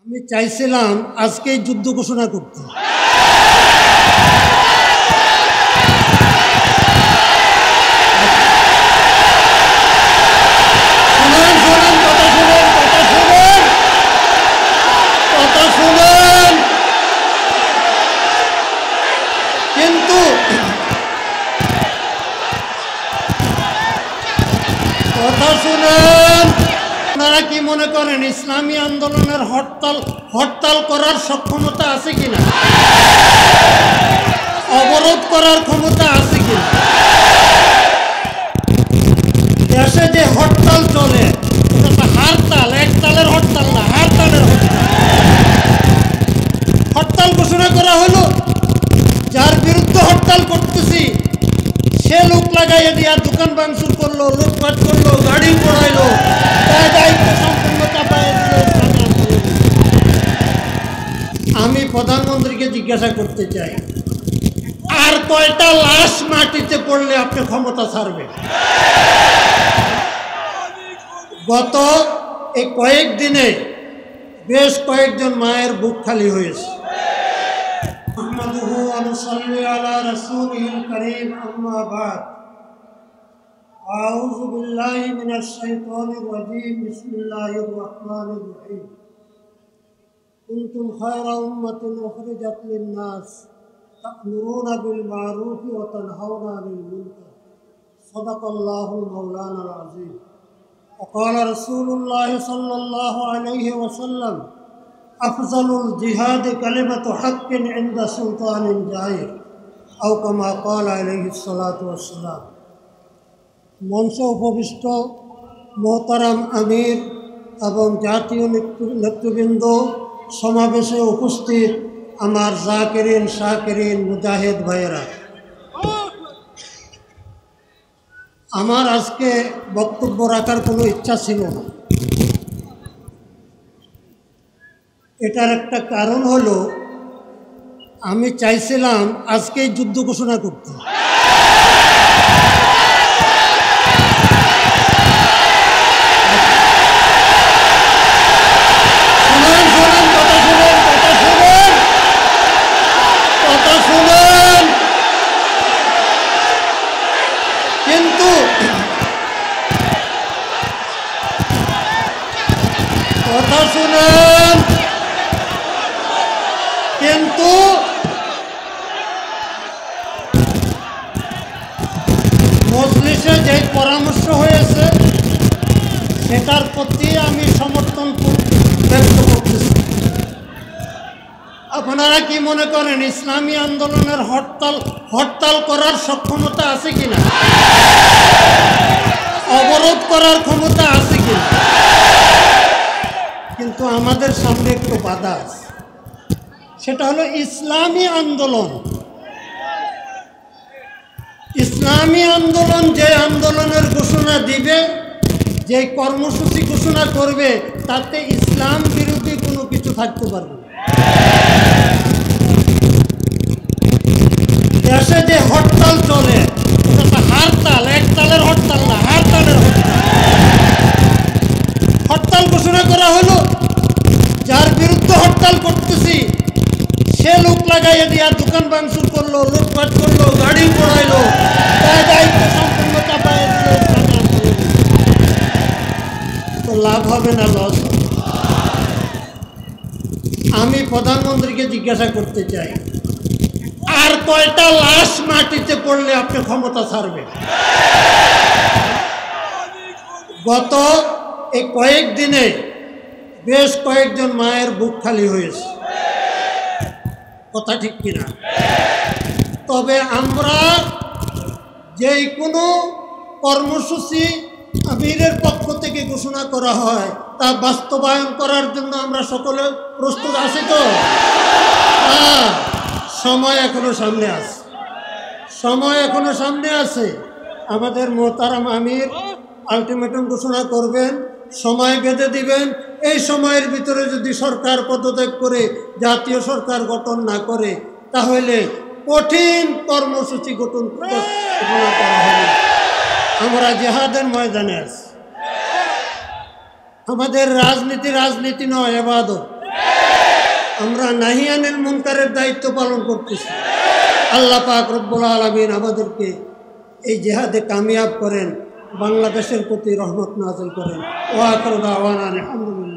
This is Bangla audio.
আমি চাইছিলাম আজকে যুদ্ধ ঘোষণা করতে, কিন্তু কথা শুনেন, আপনারা কি মনে করেন ইসলামী আন্দোলনের হরতাল করার সক্ষমতা আছে কিনা, অবরোধ করার ক্ষমতা আছে কিনা? দেশে যে হরতাল চলে এটা হারতাল, একতালের হরতাল না, হারতালের হরতাল ঘোষণা করা হলো। যার বিরুদ্ধে হরতাল করতেছি সে লোক লাগাইয়া দিয়া দোকান ভাঙচুর করলো, লুটপাট করলো, গাড়ি পোড়াইলো, দায়িত্ব সম্পূর্ণ চাপাইয়া দিল। আমি প্রধানমন্ত্রীকে জিজ্ঞাসা করতে চাই, আর কয়টা লাশ মাটিতে পড়লে আপনি ক্ষমতা ছাড়বেন? গত এই কয়েকদিনে বেশ কয়েকজন মায়ের বুক খালি হয়েছে। نحمده ونصلي على رسوله الكريم أما بعد أعوذ بالله من الشيطان الرجيم بسم الله الرحمن الرحيم كنتم خير أمة أخرجت للناس تأمرون بالمعروف وتنهون عن المنكر صدق الله مولانا العظيم وقال رسول الله صلى الله عليه وسلم أفضل الجهاد كلمة حق عند سلطان جائر أو كما قال عليه الصلاة والسلام। মঞ্চে উপবিষ্ট মোহতারাম আমির এবং জাতীয় নেতৃবৃন্দ, সমাবেশে উপস্থিত আমার জাকিরিন শাকিরিন মুজাহিদ ভাইয়েরা, আমার আজকে বক্তব্য রাখার কোনো ইচ্ছা ছিল না। এটার একটা কারণ হলো আমি চাইছিলাম আজকে যুদ্ধ ঘোষণা করতে, কিন্তু কথা শুনেন, কিন্তু মজলিসে যে পরামর্শ হয়েছে সেটার প্রতি আমি সমর্থন ব্যক্ত করতেছি। আপনারা কি মনে করেন ইসলামী আন্দোলনের হরতাল করার সক্ষমতা আছে কিনা, অবরোধ করার ক্ষমতা আছে কিনা? কিন্তু আমাদের সামনে একটু বাধা আছে, সেটা হলো ইসলামী আন্দোলন। ইসলামী আন্দোলন যে আন্দোলনের ঘোষণা দিবে, যে কর্মসূচি ঘোষণা করবে, তাতে ইসলাম বিরোধী কোনো কিছু থাকতে পারবে না। দেশে যে হরতাল চলে এটা হারতাল, একতালের হরতাল না, হারতালের হরতাল ঘোষণা করা হলো। যার বিরুদ্ধে হরতাল করতেছি সে লোক লাগাইয়া দিয়া দোকান ভাঙচুর করলো, লুটপাট করলো, গাড়ি পোড়াইলো, দায়িত্ব সম্পূর্ণ চাপাইয়া দিল। তো লাভ হবে না লস? আমি প্রধানমন্ত্রীকে জিজ্ঞাসা করতে চাই, আর কয়টা লাশ মাটিতে পড়লে আপনি ক্ষমতা ছাড়বেন? গত এই কয়েকদিনে বেশ কয়েকজন মায়ের বুক খালি হয়েছে, কথা ঠিক কিনা? তবে আমরা যেই কোনো কর্মসূচি আমিরের পক্ষ থেকে ঘোষণা করা হয় তা বাস্তবায়ন করার জন্য আমরা সকলে প্রস্তুত আছি তো? সময় এখনো সামনে আছে, সময় এখনো সামনে আছে। আমাদের মোহতারাম আমির আলটিমেটাম ঘোষণা করবেন, সময় বেঁধে দিবেন। এই সময়ের ভিতরে যদি সরকার পদত্যাগ করে জাতীয় সরকার গঠন না করে তাহলে কঠিন কর্মসূচি গঠন করা হবে। আমরা জিহাদের ময়দানে আছি। আমাদের রাজনীতি নয়, ইবাদত। আমরা নাহিয়ানিল মুনকারের দায়িত্ব পালন করতেছি। আল্লাহ পাক রব্বুল আলামিন আমাদেরকে এই জিহাদে কামিয়াব করেন, বাংলাদেশের প্রতি রহমত নাযিল করেন। ওয়া আখিরু দাওয়ানা আলহামদুলিল্লাহ।